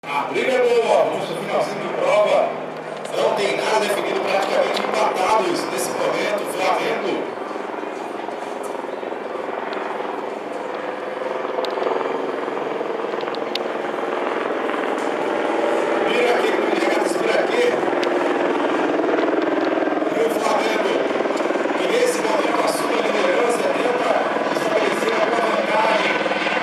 A briga é boa, vamos no finalzinho de prova. Não tem nada definido, praticamente empatados nesse momento. Flamengo. Vira aqui, regatas, vira aqui. E o Flamengo, que nesse momento assume a liderança, tenta estabelecer alguma vantagem.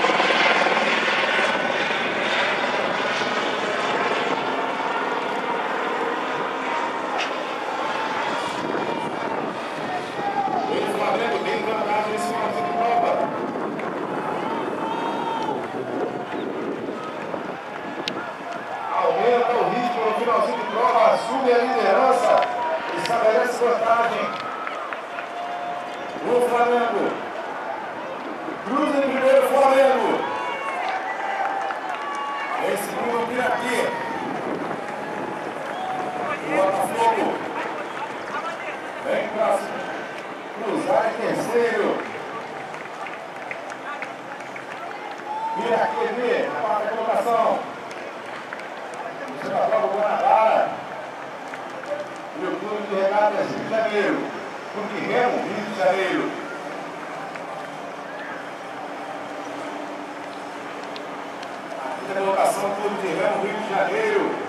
O Flamengo tem vantagem nesse finalzinho de prova. Aumenta o ritmo no finalzinho de prova, assume a liderança, estabelece vantagem. O Flamengo. Cruza de primeiro, Flamengo. Em segundo, o Pirati. O Botafogo. Vem pra cruzar em terceiro. Pirati, na quarta colocação. Da prova Guanabara e o Clube de Regatas Rio de Janeiro. Clube Remo, Rio de Janeiro. A quinta colocação, Clube de Remo, Rio de Janeiro.